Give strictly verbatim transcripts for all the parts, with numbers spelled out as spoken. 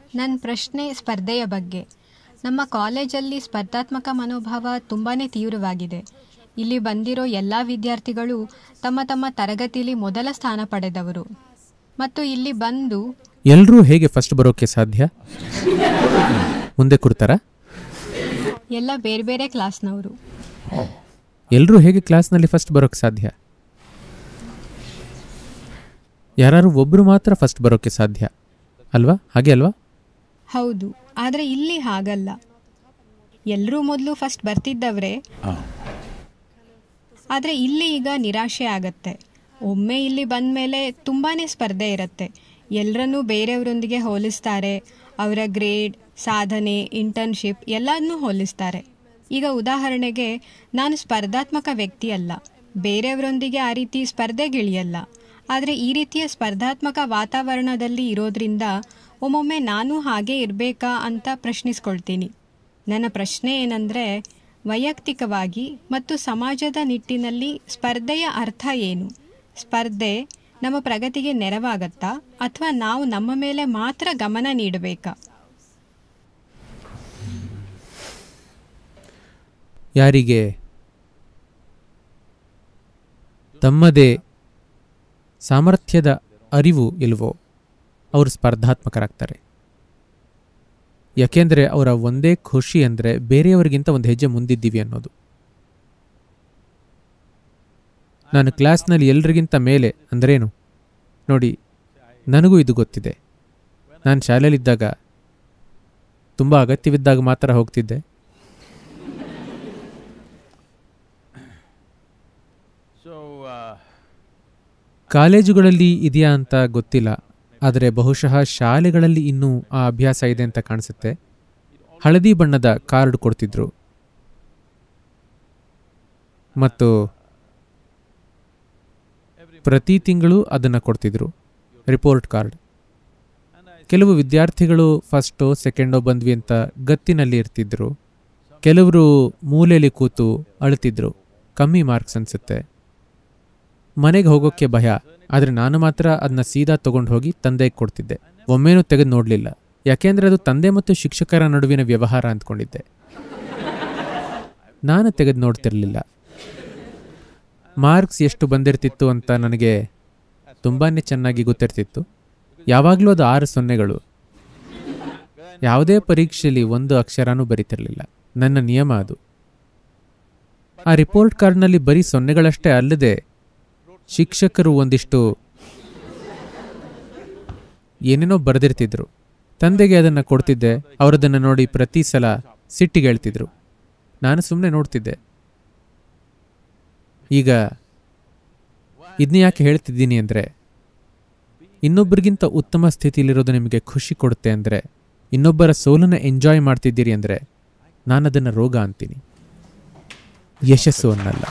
ನನ್ನ ಪ್ರಶ್ನೆ ಸ್ಪರ್ಧೆಯ ಬಗ್ಗೆ. ನಮ್ಮ ಕಾಲೇಜಲ್ಲಿ ಸ್ಪರ್ಧಾತ್ಮಕ ಮನೋಭಾವ ತುಂಬಾ ತೀವ್ರವಾಗಿದೆ. ಇಲ್ಲಿ ಬಂದಿರೋ ಎಲ್ಲ ವಿದ್ಯಾರ್ಥಿಗಳು ತಮ್ಮ ತಮ್ಮ ತರಗತಿಯಲ್ಲಿ ಮೊದಲ ಸ್ಥಾನ ಪಡೆದವರು. ಮತ್ತು ಇಲ್ಲಿ ಬಂದು ಎಲ್ಲರೂ ಹೇಗೆ ಫಸ್ಟ್ ಬರೋಕ್ಕೆ ಸಾಧ್ಯ? ಮುಂದೆ ಕೂರ್ತಾರಾ? ಎಲ್ಲ ಬೇರೆ ಬೇರೆ ಕ್ಲಾಸ್ನವರು. ಎಲ್ಲರೂ ಹೇಗೆ ಕ್ಲಾಸ್ನಲ್ಲಿ ಫಸ್ಟ್ ಬರೋಕ್ಕೆ ಸಾಧ್ಯ? ಯಾರು ಒಬ್ಬರು ಮಾತ್ರ ಫಸ್ಟ್ ಬರೋಕ್ಕೆ ಸಾಧ್ಯ ಅಲ್ವಾ? ಹಾಗೆ ಅಲ್ವಾ? ಹೌದು, ಆದರೆ ಇಲ್ಲಿ ಹಾಗಲ್ಲ. ಎಲ್ಲರೂ ಮೊದಲು ಫಸ್ಟ್ ಬರ್ತಿದ್ದವ್ರೆ. ಆದರೆ ಇಲ್ಲಿ ಈಗ ನಿರಾಶೆ ಆಗತ್ತೆ. ಒಮ್ಮೆ ಇಲ್ಲಿ ಬಂದ ಮೇಲೆ ತುಂಬಾ ಸ್ಪರ್ಧೆ ಇರುತ್ತೆ. ಎಲ್ಲರನ್ನೂ ಬೇರೆಯವರೊಂದಿಗೆ ಹೋಲಿಸ್ತಾರೆ. ಅವರ ಗ್ರೇಡ್, ಸಾಧನೆ, ಇಂಟರ್ನ್ಶಿಪ್ ಎಲ್ಲದನ್ನೂ ಹೋಲಿಸ್ತಾರೆ. ಈಗ ಉದಾಹರಣೆಗೆ ನಾನು ಸ್ಪರ್ಧಾತ್ಮಕ ವ್ಯಕ್ತಿ ಅಲ್ಲ, ಬೇರೆಯವರೊಂದಿಗೆ ಆ ರೀತಿ ಸ್ಪರ್ಧೆಗಿಳಿಯಲ್ಲ. ಆದರೆ ಈ ರೀತಿಯ ಸ್ಪರ್ಧಾತ್ಮಕ ವಾತಾವರಣದಲ್ಲಿ ಇರೋದ್ರಿಂದ ಒಮ್ಮೊಮ್ಮೆ ನಾನು ಹಾಗೆ ಇರಬೇಕಾ ಅಂತ ಪ್ರಶ್ನಿಸ್ಕೊಳ್ತೀನಿ. ನನ್ನ ಪ್ರಶ್ನೆ ಏನಂದರೆ, ವೈಯಕ್ತಿಕವಾಗಿ ಮತ್ತು ಸಮಾಜದ ನಿಟ್ಟಿನಲ್ಲಿ ಸ್ಪರ್ಧೆಯ ಅರ್ಥ ಏನು? ಸ್ಪರ್ಧೆ ನಮ್ಮ ಪ್ರಗತಿಗೆ ನೆರವಾಗತ್ತಾ ಅಥವಾ ನಾವು ನಮ್ಮ ಮೇಲೆ ಮಾತ್ರ ಗಮನ ನೀಡಬೇಕಾ? ಯಾರಿಗೆ ತಮ್ಮದೇ ಸಾಮರ್ಥ್ಯದ ಅರಿವು ಇಲ್ವೋ ಅವರು ಸ್ಪರ್ಧಾತ್ಮಕರಾಗ್ತಾರೆ. ಯಾಕೆಂದರೆ ಅವರ ಒಂದೇ ಖುಷಿ ಅಂದರೆ ಬೇರೆಯವರಿಗಿಂತ ಒಂದು ಹೆಜ್ಜೆ ಮುಂದಿದ್ದೀವಿ ಅನ್ನೋದು. ನಾನು ಕ್ಲಾಸ್ನಲ್ಲಿ ಎಲ್ರಿಗಿಂತ ಮೇಲೆ ಅಂದ್ರೇನು ನೋಡಿ, ನನಗೂ ಇದು ಗೊತ್ತಿದೆ. ನಾನು ಶಾಲೆಯಲ್ಲಿದ್ದಾಗ ತುಂಬ ಅಗತ್ಯವಿದ್ದಾಗ ಮಾತ್ರ ಹೋಗ್ತಿದ್ದೆ. ಕಾಲೇಜುಗಳಲ್ಲಿ ಇದೆಯಾ ಅಂತ ಗೊತ್ತಿಲ್ಲ, ಆದರೆ ಬಹುಶಃ ಶಾಲೆಗಳಲ್ಲಿ ಇನ್ನೂ ಆ ಅಭ್ಯಾಸ ಇದೆ ಅಂತ ಕಾಣಿಸುತ್ತೆ. ಹಳದಿ ಬಣ್ಣದ ಕಾರ್ಡ್ ಕೊಡ್ತಿದ್ರು ಮತ್ತು ಪ್ರತಿ ತಿಂಗಳು ಅದನ್ನು ಕೊಡ್ತಿದ್ರು, ರಿಪೋರ್ಟ್ ಕಾರ್ಡ್. ಕೆಲವು ವಿದ್ಯಾರ್ಥಿಗಳು ಫಸ್ಟೋ ಸೆಕೆಂಡೋ ಬಂದ್ವಿ ಅಂತ ಗತ್ತಿನಲ್ಲಿ ಇರ್ತಿದ್ರು. ಕೆಲವರು ಮೂಲೆಯಲ್ಲಿ ಕೂತು ಅಳ್ತಿದ್ರು, ಕಮ್ಮಿ ಮಾರ್ಕ್ಸ್ ಅನಿಸುತ್ತೆ. ಮನೆಗೆ ಹೋಗೋಕ್ಕೆ ಭಯ, ಆದರೆ ನಾನು ಮಾತ್ರ ಅದನ್ನ ಸೀದಾ ತೊಗೊಂಡು ಹೋಗಿ ತಂದೆಗೆ ಕೊಡ್ತಿದ್ದೆ. ಒಮ್ಮೆನೂ ತೆಗೆದು ನೋಡಲಿಲ್ಲ, ಯಾಕೆಂದರೆ ಅದು ತಂದೆ ಮತ್ತು ಶಿಕ್ಷಕರ ನಡುವಿನ ವ್ಯವಹಾರ ಅಂದ್ಕೊಂಡಿದ್ದೆ. ನಾನು ತೆಗೆದು ನೋಡ್ತಿರ್ಲಿಲ್ಲ. ಮಾರ್ಕ್ಸ್ ಎಷ್ಟು ಬಂದಿರ್ತಿತ್ತು ಅಂತ ನನಗೆ ತುಂಬಾ ಚೆನ್ನಾಗಿ ಗೊತ್ತಿರ್ತಿತ್ತು. ಯಾವಾಗಲೂ ಅದು ಆರು ಸೊನ್ನೆಗಳು. ಯಾವುದೇ ಪರೀಕ್ಷೆಯಲ್ಲಿ ಒಂದು ಅಕ್ಷರನೂ ಬರೀತಿರಲಿಲ್ಲ. ನನ್ನ ನಿಯಮ ಅದು. ಆ ರಿಪೋರ್ಟ್ ಕಾರ್ಡ್ನಲ್ಲಿ ಬರೀ ಸೊನ್ನೆಗಳಷ್ಟೇ ಅಲ್ಲದೆ ಶಿಕ್ಷಕರು ಒಂದಿಷ್ಟು ಏನೇನೋ ಬರೆದಿರ್ತಿದ್ರು. ತಂದೆಗೆ ಅದನ್ನು ಕೊಡ್ತಿದ್ದೆ. ಅವರದನ್ನು ನೋಡಿ ಪ್ರತಿ ಸಲ ಸಿಟ್ಟಿಗೆ ಹೇಳ್ತಿದ್ರು. ನಾನು ಸುಮ್ಮನೆ ನೋಡ್ತಿದ್ದೆ. ಈಗ ಇದನ್ನ ಯಾಕೆ ಹೇಳ್ತಿದ್ದೀನಿ ಅಂದರೆ, ಇನ್ನೊಬ್ಬರಿಗಿಂತ ಉತ್ತಮ ಸ್ಥಿತಿಯಲ್ಲಿರೋದು ನಿಮಗೆ ಖುಷಿ ಕೊಡುತ್ತೆ ಅಂದರೆ, ಇನ್ನೊಬ್ಬರ ಸೋಲನ್ನು ಎಂಜಾಯ್ ಮಾಡ್ತಿದ್ದೀರಿ ಅಂದರೆ, ನಾನದನ್ನು ರೋಗ ಅಂತೀನಿ, ಯಶಸ್ಸು ಅನ್ನಲ್ಲ.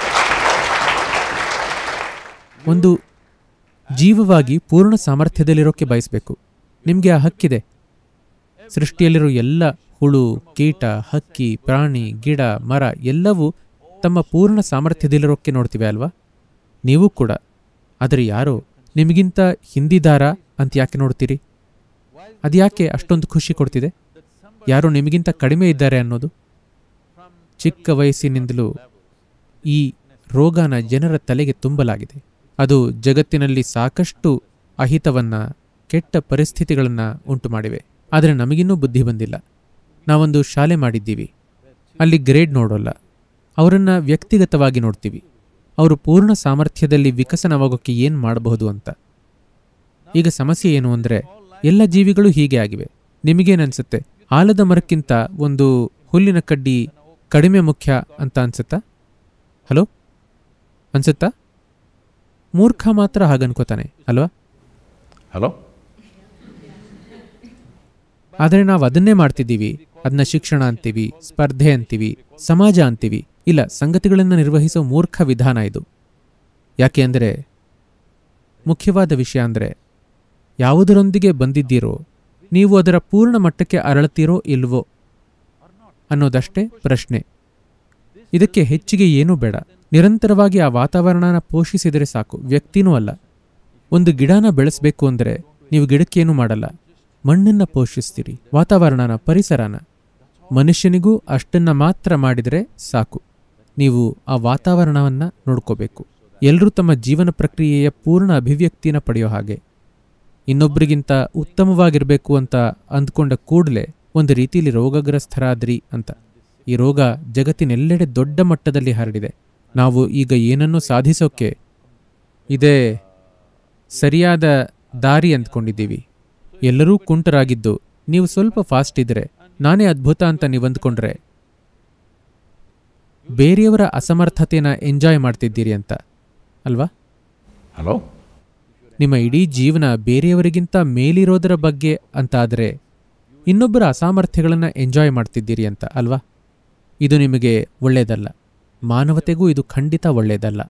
ಒಂದು ಜೀವವಾಗಿ ಪೂರ್ಣ ಸಾಮರ್ಥ್ಯದಲ್ಲಿರೋಕ್ಕೆ ಬಯಸಬೇಕು. ನಿಮಗೆ ಆ ಹಕ್ಕಿದೆ. ಸೃಷ್ಟಿಯಲ್ಲಿರೋ ಎಲ್ಲ ಹುಳು, ಕೀಟ, ಹಕ್ಕಿ, ಪ್ರಾಣಿ, ಗಿಡ, ಮರ ಎಲ್ಲವೂ ತಮ್ಮ ಪೂರ್ಣ ಸಾಮರ್ಥ್ಯದಲ್ಲಿರೋಕ್ಕೆ ನೋಡ್ತಿವೆ ಅಲ್ವಾ? ನೀವು ಕೂಡ. ಆದರೆ ಯಾರೋ ನಿಮಗಿಂತ ಹಿಂದಿದಾರಾ ಅಂತ ಯಾಕೆ ನೋಡ್ತೀರಿ? ಅದು ಯಾಕೆ ಅಷ್ಟೊಂದು ಖುಷಿ ಕೊಡ್ತಿದೆ? ಯಾರೋ ನಿಮಗಿಂತ ಕಡಿಮೆ ಇದ್ದಾರೆ ಅನ್ನೋದು. ಚಿಕ್ಕ ವಯಸ್ಸಿನಿಂದಲೂ ಈ ರೋಗನ ಜನರ ತಲೆಗೆ ತುಂಬಲಾಗಿದೆ. ಅದು ಜಗತ್ತಿನಲ್ಲಿ ಸಾಕಷ್ಟು ಅಹಿತವನ್ನು, ಕೆಟ್ಟ ಪರಿಸ್ಥಿತಿಗಳನ್ನು ಉಂಟು ಮಾಡಿವೆ. ಆದರೆ ನಮಗಿನ್ನೂ ಬುದ್ಧಿ ಬಂದಿಲ್ಲ. ನಾವೊಂದು ಶಾಲೆ ಮಾಡಿದ್ದೀವಿ, ಅಲ್ಲಿ ಗ್ರೇಡ್ ನೋಡೋಲ್ಲ, ಅವರನ್ನು ವ್ಯಕ್ತಿಗತವಾಗಿ ನೋಡ್ತೀವಿ. ಅವರು ಪೂರ್ಣ ಸಾಮರ್ಥ್ಯದಲ್ಲಿ ವಿಕಸನವಾಗೋಕ್ಕೆ ಏನು ಮಾಡಬಹುದು ಅಂತ. ಈಗ ಸಮಸ್ಯೆ ಏನು ಅಂದರೆ, ಎಲ್ಲ ಜೀವಿಗಳು ಹೀಗೆ ಆಗಿವೆ. ನಿಮಗೇನನ್ಸುತ್ತೆ? ಆಲದ ಮರಕ್ಕಿಂತ ಒಂದು ಹುಲ್ಲಿನ ಕಡ್ಡಿ ಕಡಿಮೆ ಮುಖ್ಯ ಅಂತ ಅನ್ಸುತ್ತಾ? ಹಲೋ, ಅನ್ಸುತ್ತಾ? ಮೂರ್ಖ ಮಾತ್ರ ಹಾಗನ್ಕೋತಾನೆ ಅಲ್ವಾ? ಹಲೋ. ಆದರೆ ನಾವು ಅದನ್ನೇ ಮಾಡ್ತಿದ್ದೀವಿ. ಅದನ್ನ ಶಿಕ್ಷಣ ಅಂತೀವಿ, ಸ್ಪರ್ಧೆ ಅಂತೀವಿ, ಸಮಾಜ ಅಂತೀವಿ. ಇಲ್ಲ, ಸಂಗತಿಗಳನ್ನು ನಿರ್ವಹಿಸೋ ಮೂರ್ಖ ವಿಧಾನ ಇದು. ಯಾಕೆ ಅಂದರೆ, ಮುಖ್ಯವಾದ ವಿಷಯ ಅಂದರೆ, ಯಾವುದರೊಂದಿಗೆ ಬಂದಿದ್ದೀರೋ ನೀವು ಅದರ ಪೂರ್ಣ ಮಟ್ಟಕ್ಕೆ ಅರಳುತ್ತೀರೋ ಇಲ್ವೋ ಅನ್ನೋದಷ್ಟೇ ಪ್ರಶ್ನೆ. ಇದಕ್ಕೆ ಹೆಚ್ಚಿಗೆ ಏನೂ ಬೇಡ. ನಿರಂತರವಾಗಿ ಆ ವಾತಾವರಣನ ಪೋಷಿಸಿದರೆ ಸಾಕು. ವ್ಯಕ್ತಿನೂ ಅಲ್ಲ. ಒಂದು ಗಿಡನ ಬೆಳೆಸಬೇಕು ಅಂದರೆ ನೀವು ಗಿಡಕ್ಕೇನೂ ಮಾಡಲ್ಲ, ಮಣ್ಣನ್ನು ಪೋಷಿಸ್ತೀರಿ, ವಾತಾವರಣನ, ಪರಿಸರನ. ಮನುಷ್ಯನಿಗೂ ಅಷ್ಟನ್ನ ಮಾತ್ರ ಮಾಡಿದರೆ ಸಾಕು. ನೀವು ಆ ವಾತಾವರಣವನ್ನು ನೋಡ್ಕೋಬೇಕು. ಎಲ್ಲರೂ ತಮ್ಮ ಜೀವನ ಪ್ರಕ್ರಿಯೆಯ ಪೂರ್ಣ ಅಭಿವ್ಯಕ್ತಿನ ಪಡೆಯೋ ಹಾಗೆ. ಇನ್ನೊಬ್ಬರಿಗಿಂತ ಉತ್ತಮವಾಗಿರಬೇಕು ಅಂತ ಅಂದ್ಕೊಂಡ ಕೂಡಲೇ ಒಂದು ರೀತಿಯಲ್ಲಿ ರೋಗಗ್ರಸ್ತರಾದ್ರಿ ಅಂತ. ಈ ರೋಗ ಜಗತ್ತಿನೆಲ್ಲೆಡೆ ದೊಡ್ಡ ಮಟ್ಟದಲ್ಲಿ ಹರಡಿದೆ. ನಾವು ಈಗ ಏನನ್ನೂ ಸಾಧಿಸೋಕ್ಕೆ ಇದೇ ಸರಿಯಾದ ದಾರಿ ಅಂದ್ಕೊಂಡಿದ್ದೀವಿ. ಎಲ್ಲರೂ ಕುಂಟರಾಗಿದ್ದು ನೀವು ಸ್ವಲ್ಪ ಫಾಸ್ಟ್ ಇದ್ರೆ ನಾನೇ ಅದ್ಭುತ ಅಂತ ನೀವು ಅಂದ್ಕೊಂಡ್ರೆ ಬೇರೆಯವರ ಅಸಮರ್ಥತೆನ ಎಂಜಾಯ್ ಮಾಡ್ತಿದ್ದೀರಿ ಅಂತ ಅಲ್ವಾ? ಹಲೋ, ನಿಮ್ಮ ಇಡೀ ಜೀವನ ಬೇರೆಯವರಿಗಿಂತ ಮೇಲಿರೋದರ ಬಗ್ಗೆ ಅಂತಾದರೆ ಇನ್ನೊಬ್ಬರ ಅಸಾಮರ್ಥ್ಯಗಳನ್ನು ಎಂಜಾಯ್ ಮಾಡ್ತಿದ್ದೀರಿ ಅಂತ ಅಲ್ವಾ? ಇದು ನಿಮಗೆ ಒಳ್ಳೆಯದಲ್ಲ. ಮಾನವತೆಗೂ ಇದು ಖಂಡಿತ ಒಳ್ಳೆಯದಲ್ಲ.